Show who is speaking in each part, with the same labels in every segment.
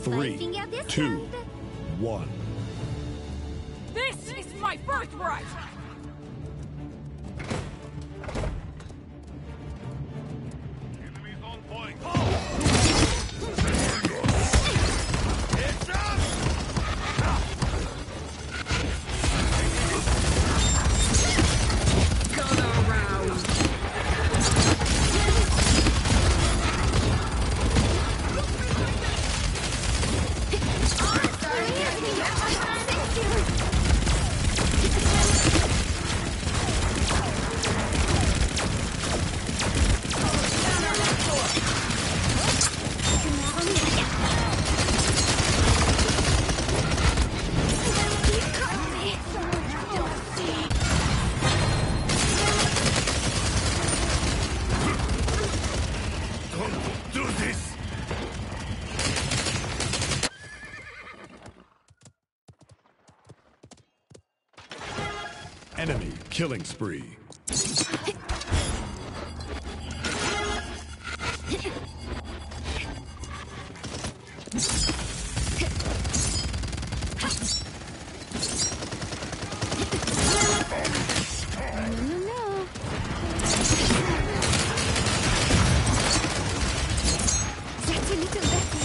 Speaker 1: 3,
Speaker 2: Fighting out this
Speaker 1: 2,
Speaker 2: side.
Speaker 1: 1.
Speaker 3: This is my birthright!
Speaker 4: Enemies on point. Do this!
Speaker 1: Enemy killing spree.
Speaker 2: No. That's a little better.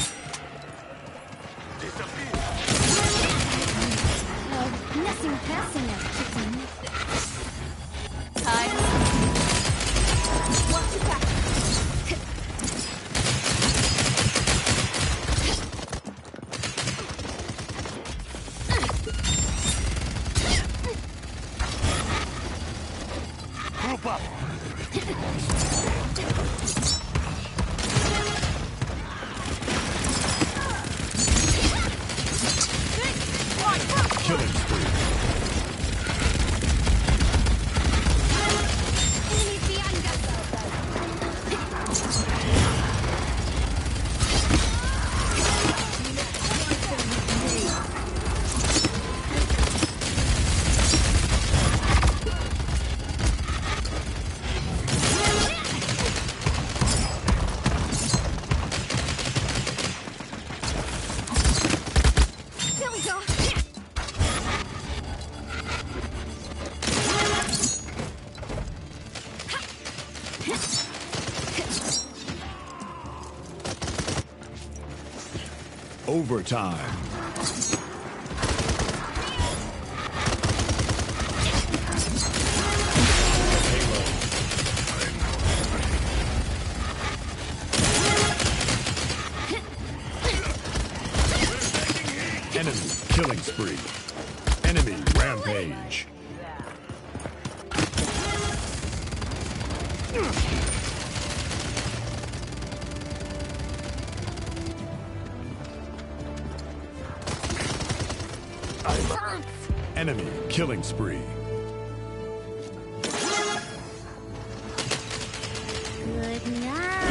Speaker 2: Oh, nothing personal, kitten.
Speaker 3: Time. Watch your back.
Speaker 4: Group up!
Speaker 1: Killing spree.
Speaker 2: Enemies behind us. There we go.
Speaker 1: Overtime. Enemy killing spree. Enemy rampage. Enemy killing spree.
Speaker 2: Good night.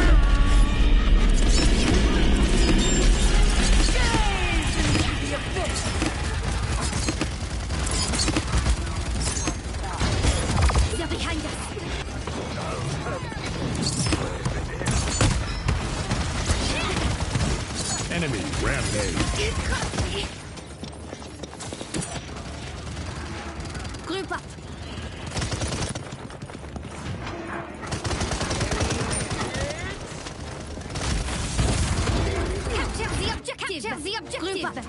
Speaker 2: They're behind us.
Speaker 1: Enemy rampage.
Speaker 2: You caught me. Group up. Capture the objective. Capture the objective. Group up.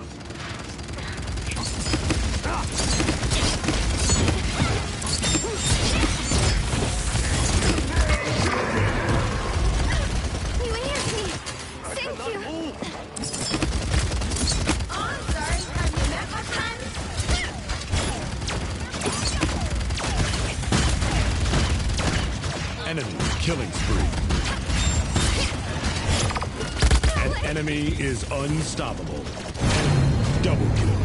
Speaker 2: You hear me? Thank you. Oh, I'm sorry. Have you met my friend?
Speaker 1: Enemy killing spree. An enemy is unstoppable. Double kill.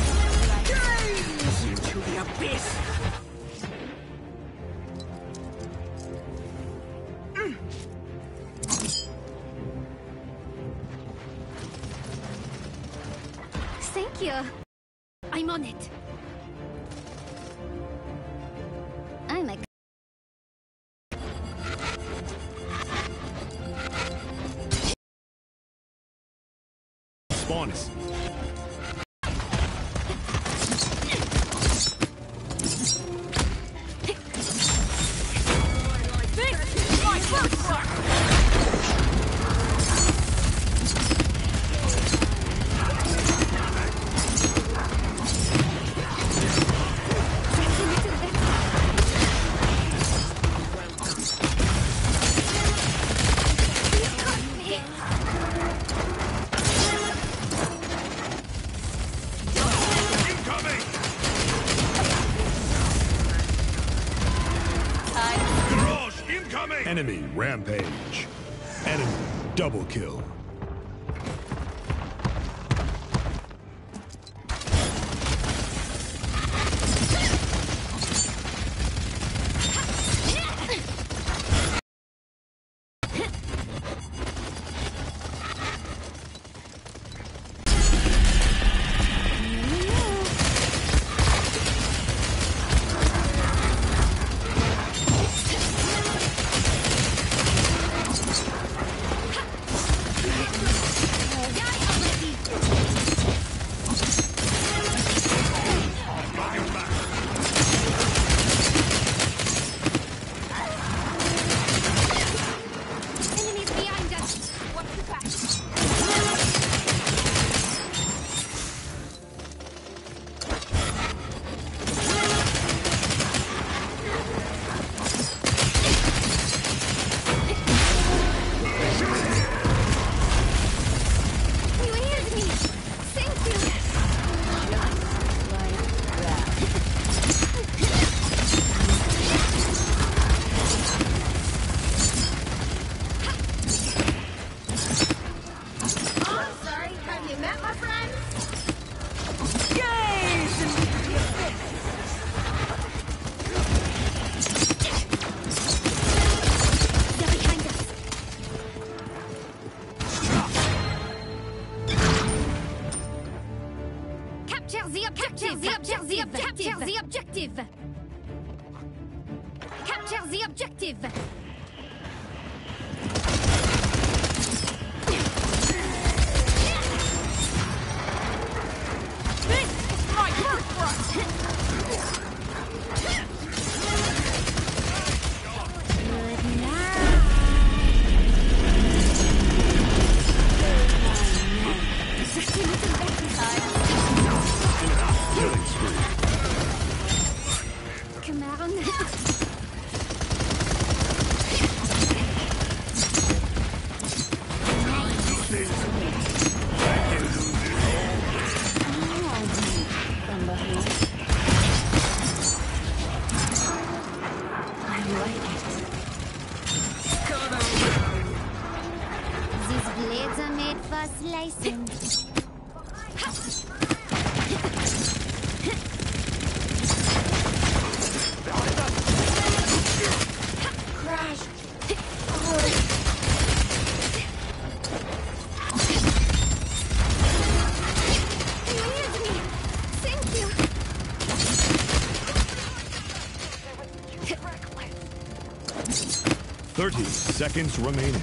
Speaker 3: Gaze into the abyss!
Speaker 2: Thank you. I'm on it. I'm a...
Speaker 1: spawning.
Speaker 3: This is my birthright!
Speaker 4: Incoming! Barrage incoming!
Speaker 1: Enemy rampage. Enemy double kill.
Speaker 2: Enemies behind us!
Speaker 3: What's the back?
Speaker 2: You healed me! Thank you!
Speaker 5: Oh, sorry. Have you met my friend?
Speaker 3: Gaze into the abyss!
Speaker 2: They're behind us! Capture the objective! Capture the objective! Capture the objective! Capture the objective!
Speaker 3: This is my birthright!
Speaker 1: Killing spree.
Speaker 2: Come on! These blades are made for slicing. You healed me! Thank you!
Speaker 1: 30 seconds remaining.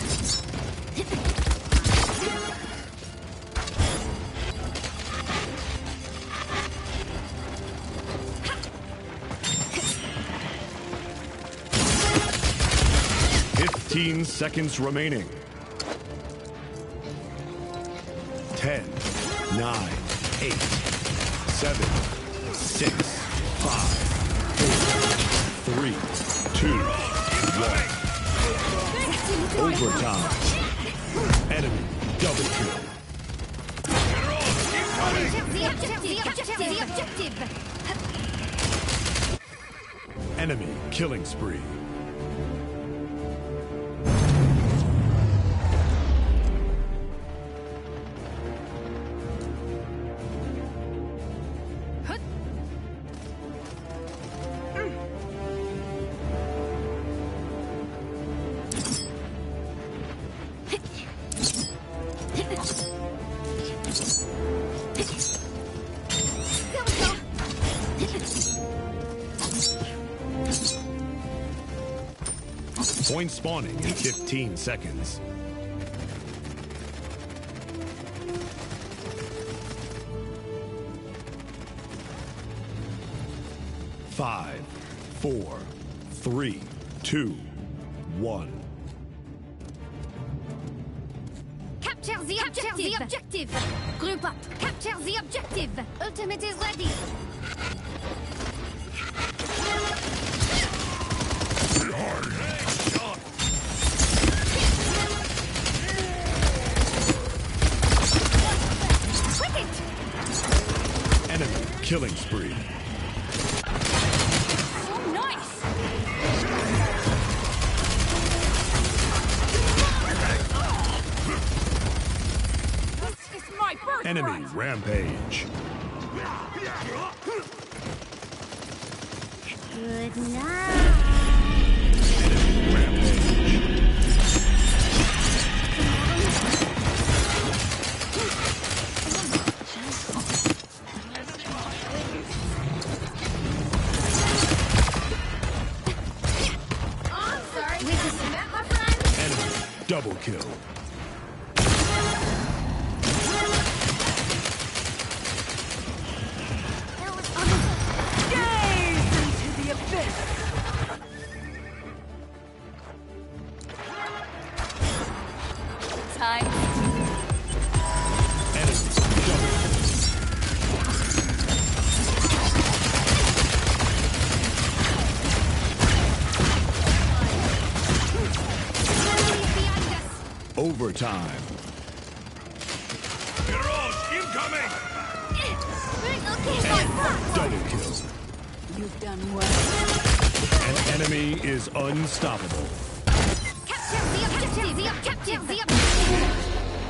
Speaker 1: Fifteen seconds remaining. 10, 9, 8, 7, 6, 5, 4, 3, 2, 1. Overtime. Enemy double kill.
Speaker 2: The objective! The objective!
Speaker 1: Enemy killing spree. Point spawning in 15 seconds. 5, 4, 3, 2, 1.
Speaker 2: Capture the objective. Group up. Capture the objective. Ultimate is ready. Quit it.
Speaker 1: Enemy killing spree.
Speaker 3: Oh, nice! This is my birthright!
Speaker 1: Enemy rampage.
Speaker 2: Good night.
Speaker 1: Enemy rampage.
Speaker 5: Oh, I'm sorry. Have you met my friend?
Speaker 1: Enemy double kill.
Speaker 3: Gaze into the abyss! Time.
Speaker 1: Enemy double kill.
Speaker 2: Behind us.
Speaker 1: Overtime.
Speaker 4: Garage incoming!
Speaker 1: Double kill.
Speaker 3: You've done well.
Speaker 1: An enemy is unstoppable.
Speaker 2: Capture the objective.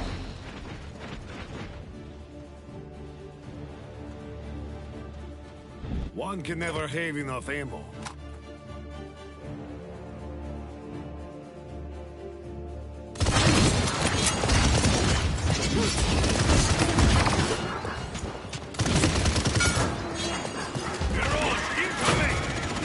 Speaker 4: One can never have enough ammo. Garage incoming!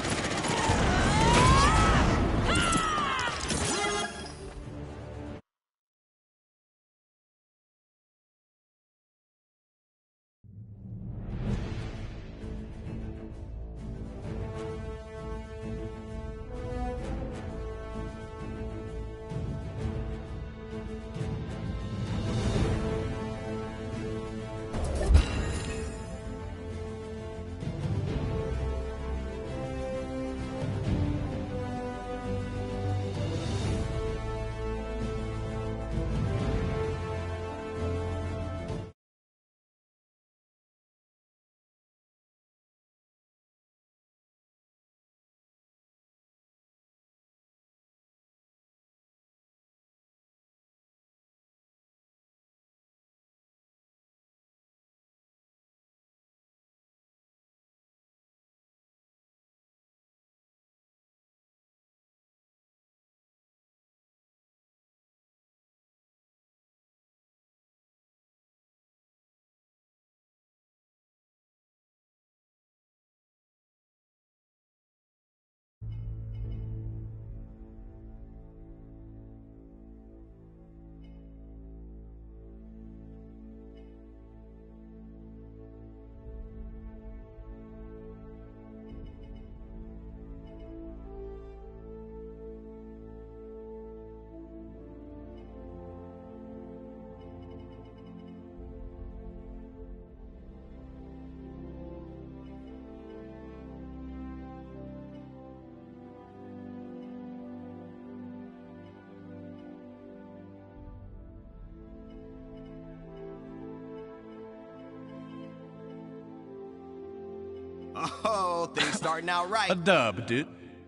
Speaker 6: Oh, things starting out right.
Speaker 7: A dub, dude.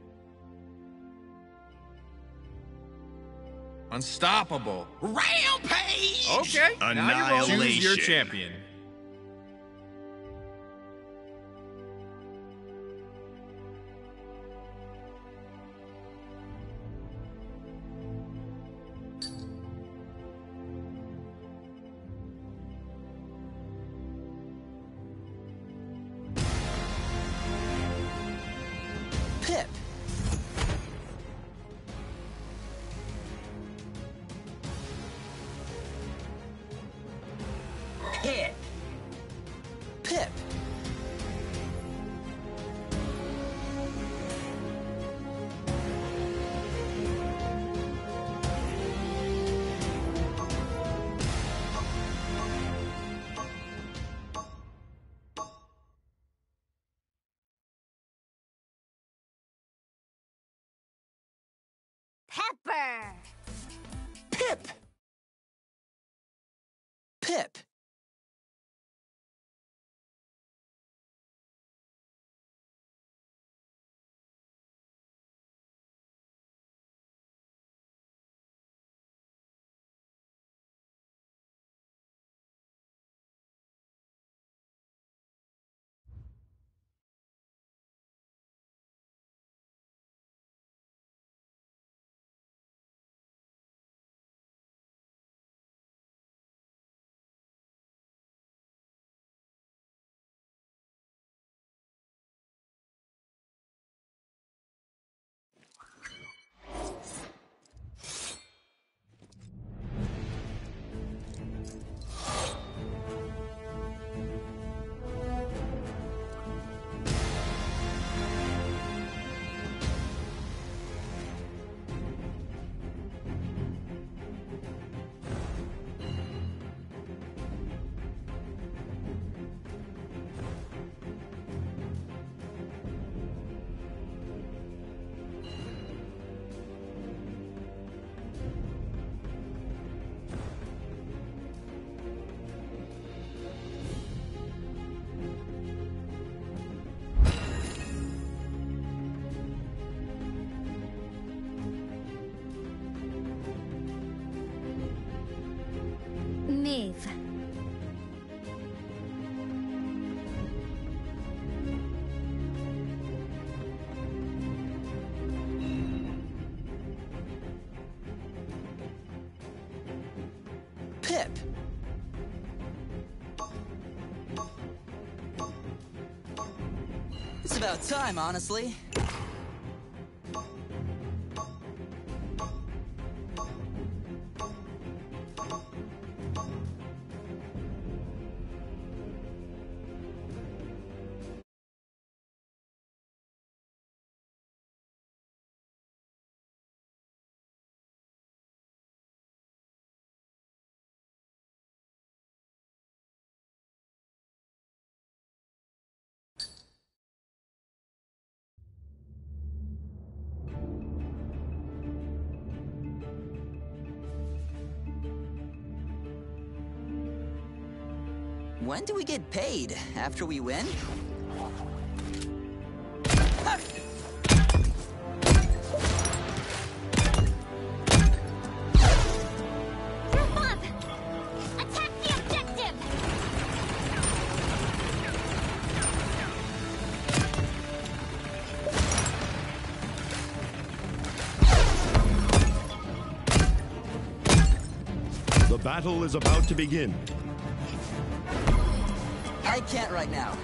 Speaker 8: Unstoppable.
Speaker 6: Rampage!
Speaker 8: Okay. Now you choose your champion.
Speaker 6: Pip. Pip. Pip.
Speaker 2: over!
Speaker 6: Pip! Pip!
Speaker 2: Maeve.
Speaker 6: Pip! It's about time, honestly. When do we get paid? After we win?
Speaker 2: Group up! Attack the objective!
Speaker 1: The battle is about to begin.
Speaker 6: I can't right now.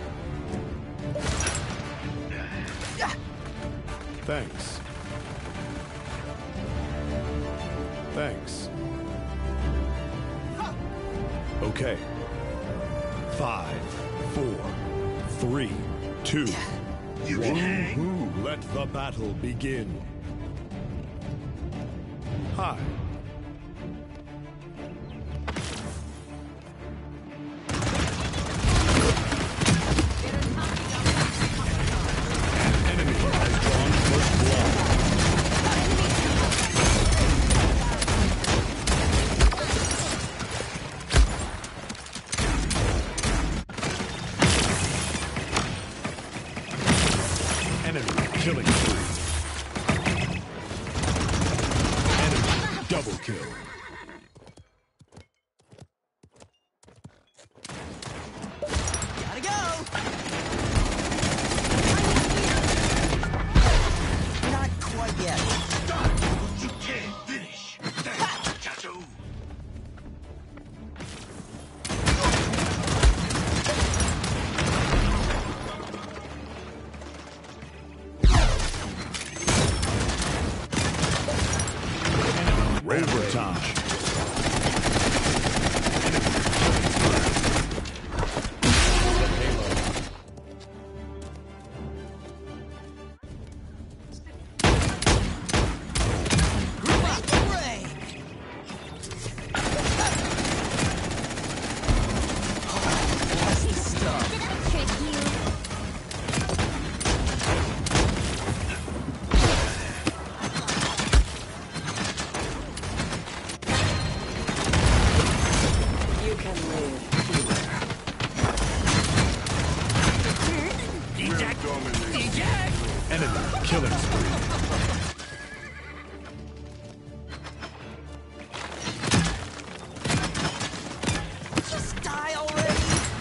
Speaker 1: Thanks. Thanks. Okay. 5, 4, 3, 2, 1. Let the battle begin. Hi. Enemy has drawn first blood. Enemy killing spree. Enemy double kill.
Speaker 6: Gotta go! Not quite yet.
Speaker 4: You can't finish. Tattoo.
Speaker 1: Overtime. killing spree.
Speaker 6: Just die already!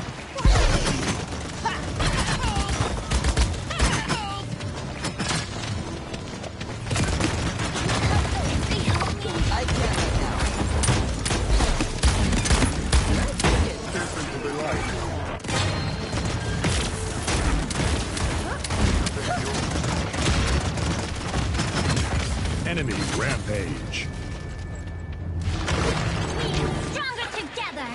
Speaker 6: I can't right now.
Speaker 1: Enemy rampage.
Speaker 2: Stronger together.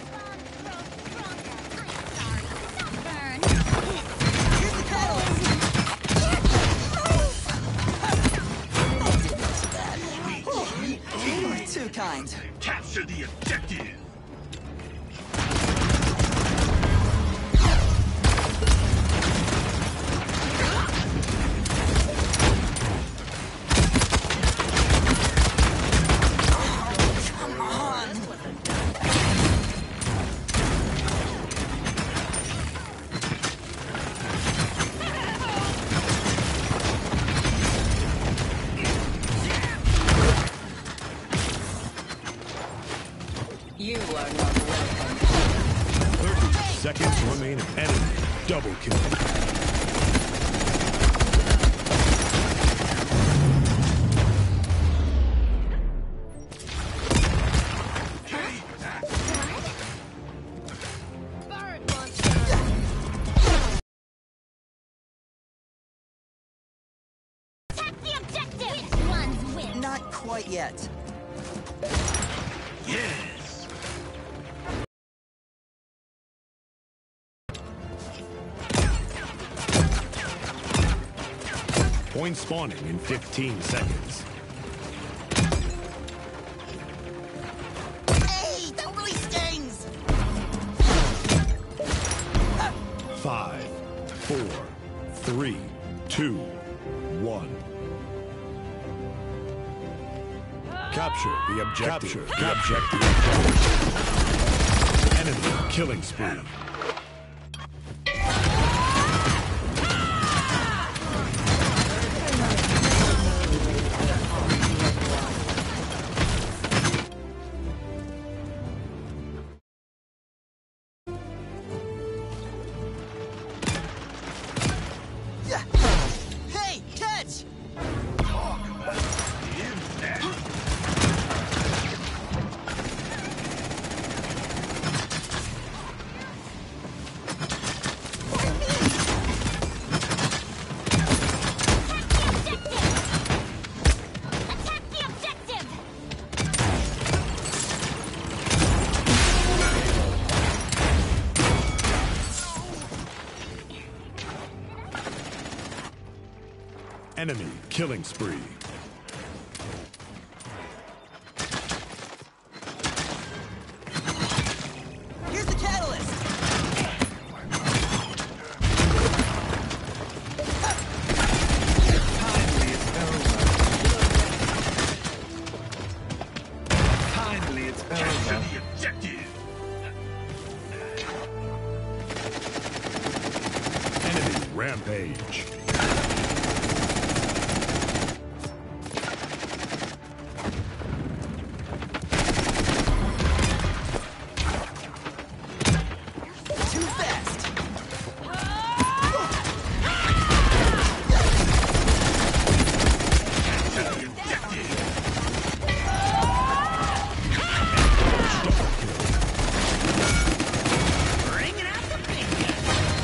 Speaker 6: Here's the catalyst! Too kind.
Speaker 4: Capture the objective.
Speaker 6: Come on!
Speaker 3: You are not welcome.
Speaker 1: 30 seconds remaining. Enemy double kill.
Speaker 2: Attack the objective. Which ones win?
Speaker 6: Not quite yet.
Speaker 4: Yes.
Speaker 1: Point spawning in 15 seconds.
Speaker 6: Hey, that really stings!
Speaker 1: 5, 4, 3, 2, 1. Capture the objective. Capture the objective. Enemy killing spree.
Speaker 6: Yeah. Hey, catch!
Speaker 2: Attack the objective.
Speaker 1: Enemy killing spree.
Speaker 6: Here's the catalyst!
Speaker 4: Capture the objective.
Speaker 1: Enemy rampage.
Speaker 6: Too fast!
Speaker 4: The objective.
Speaker 3: Bringing out the big guns.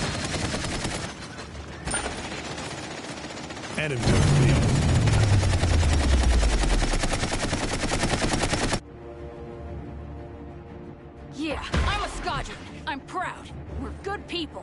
Speaker 1: Enemy defeated.
Speaker 3: Yeah, I'm a Squadron. I'm proud. We're good people.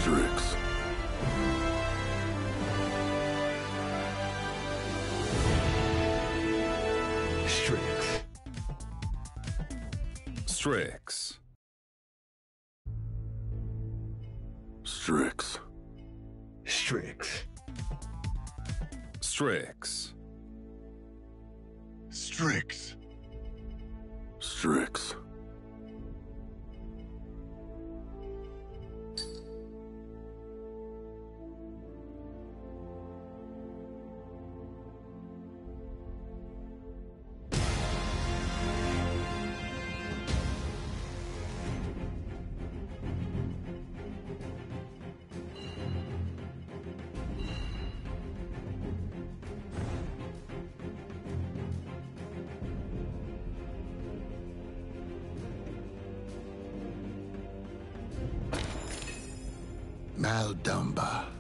Speaker 7: Strix.
Speaker 9: Strix.
Speaker 7: Strix. Strix.
Speaker 9: Strix.
Speaker 7: Strix.
Speaker 4: Strix.
Speaker 7: Strix. Maldumba.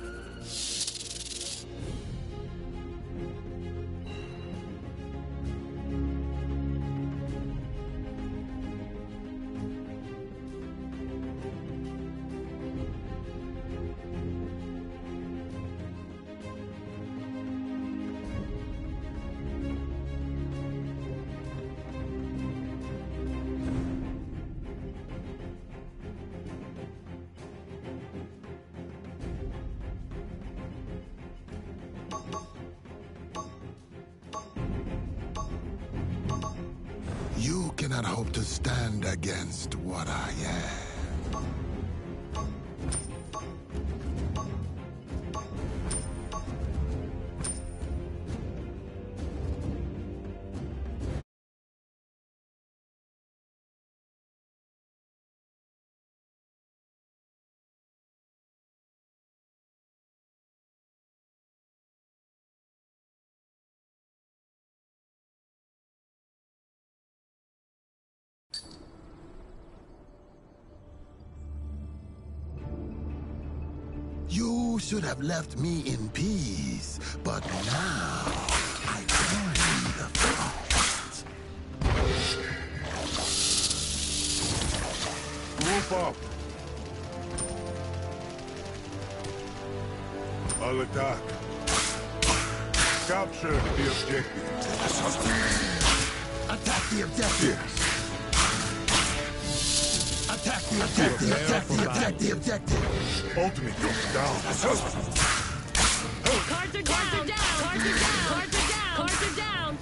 Speaker 7: You cannot hope to stand against what I am. You should have left me in peace, but now I join the fight.
Speaker 4: Group up. I'll attack. Capture the objective.
Speaker 7: Attack the objective! Attack the objective! Attack the objective! Attack the objective!
Speaker 4: Ultimate goes down.
Speaker 3: Cards are down! Cards are down! Cards are down! Cards are down!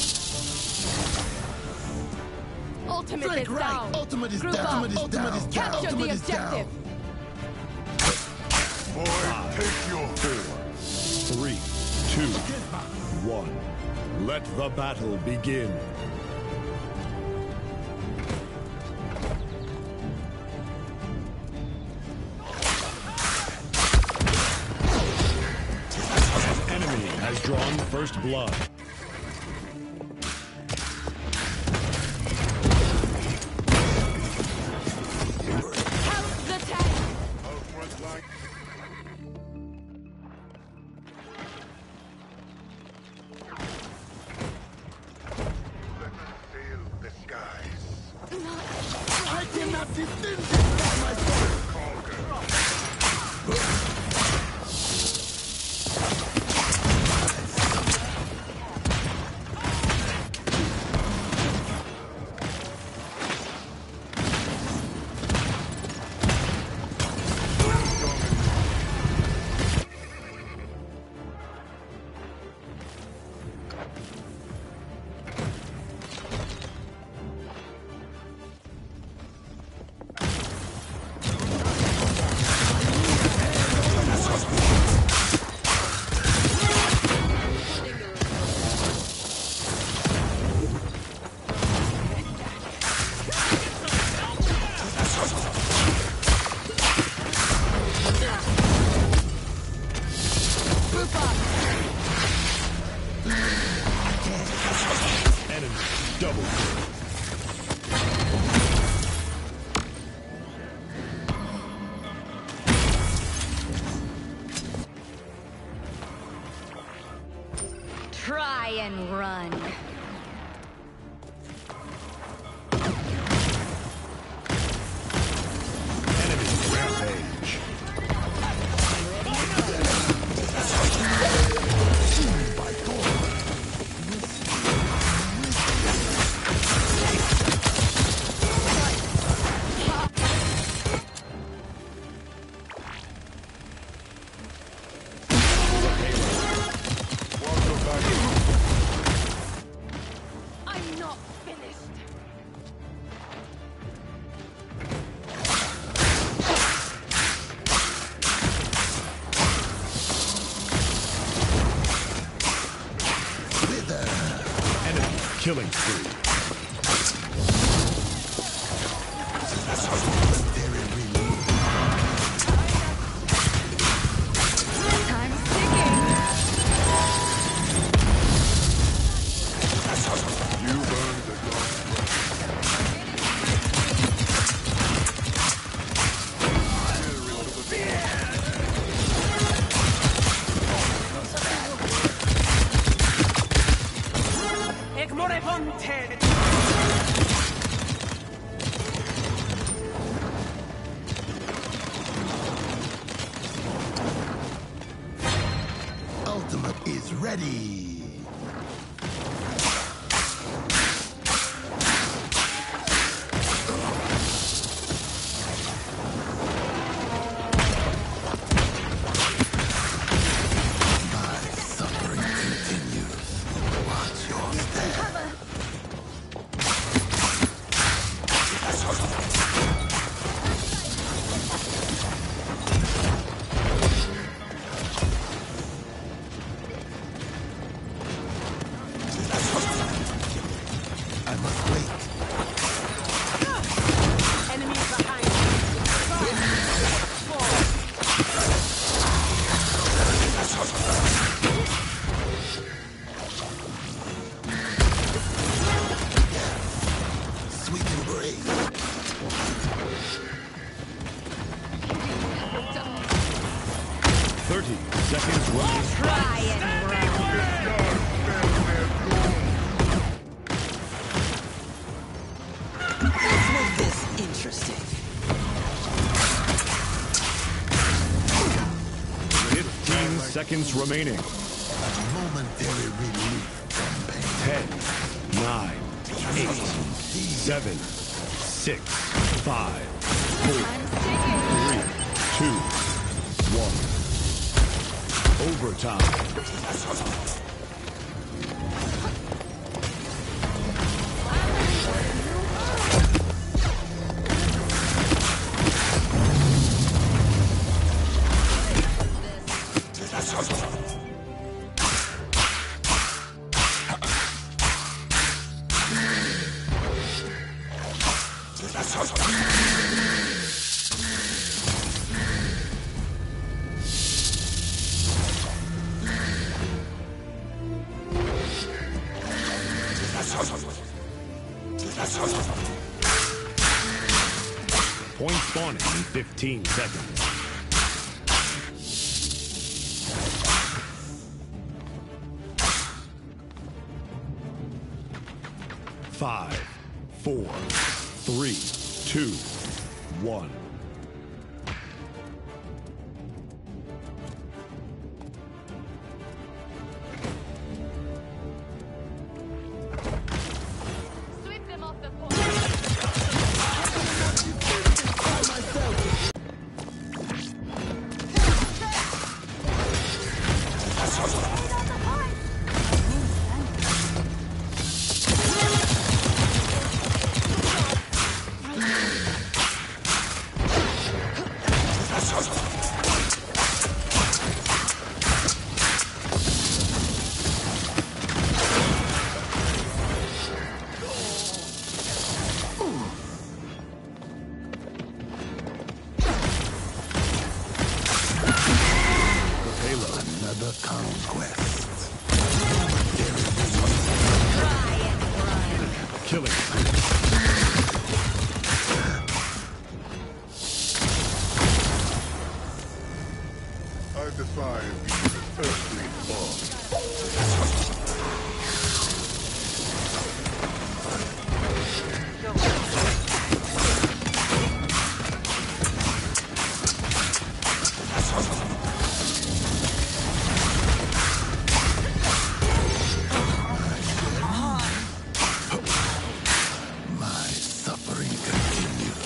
Speaker 3: Ultimate
Speaker 7: Frank,
Speaker 3: is
Speaker 7: right!
Speaker 3: down!
Speaker 7: Ultimate is
Speaker 3: Group
Speaker 7: down!
Speaker 3: up.
Speaker 7: Ultimate is down!
Speaker 3: Capture
Speaker 7: Ultimate
Speaker 3: the
Speaker 7: is down!
Speaker 3: objective!
Speaker 4: Boy, take your
Speaker 9: 3, 2, 1. Let the battle begin. An enemy has drawn first blood.
Speaker 3: Count the 10!
Speaker 4: Our front line. Let us sail the skies.
Speaker 7: I cannot defend this by myself!
Speaker 4: Conquer.
Speaker 9: Enemy double kill.
Speaker 2: Try and run.
Speaker 9: Enemy rampage. Killing spree.
Speaker 2: Time's ticking.
Speaker 4: You've earned the gospel.
Speaker 7: Ultimate is ready. My suffering continues. Watch your step. I must wait.
Speaker 3: Enemies behind.
Speaker 7: Sweet embrace.
Speaker 9: 30 seconds remaining.
Speaker 2: Try and run.
Speaker 6: Let's make this interesting.
Speaker 9: 15 seconds remaining.
Speaker 7: Momentary relief from pain.
Speaker 9: 10, 9, 8, 7, 6, 5, 4, 3, 2, 1. Overtime. Point spawning in 15 seconds. 5, 4, 3, 2, 1.
Speaker 3: Sweep them off the board.
Speaker 7: Another conquest.
Speaker 9: Killing spree.
Speaker 4: I defy even earthly law.
Speaker 7: My suffering continues.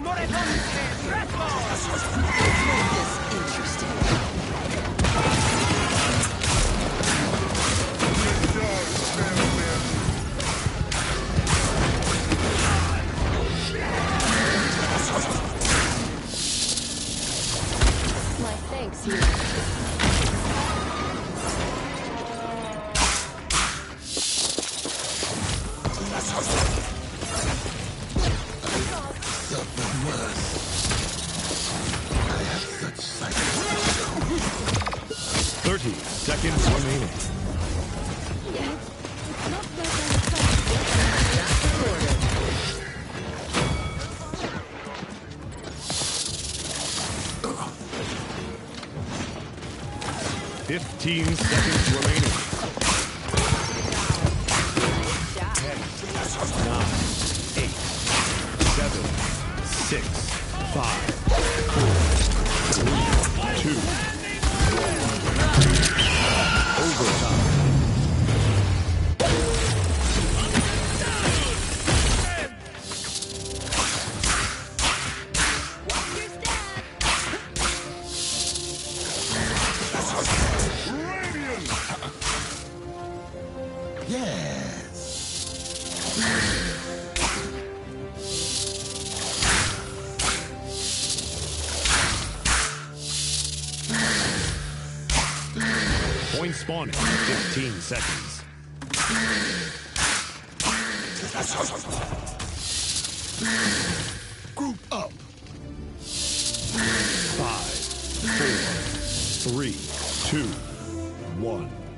Speaker 5: My thanks, you.
Speaker 7: Suffer worse. I have such sight.
Speaker 9: 30 seconds remaining.
Speaker 5: Not better.
Speaker 9: 15 seconds remaining. 10, 9, 8, 7, 6, 5, 4, 3, 2, 1. Overtime. Point spawning in 15 seconds.
Speaker 7: Group up.
Speaker 9: 5, 4, 3, 2, 1.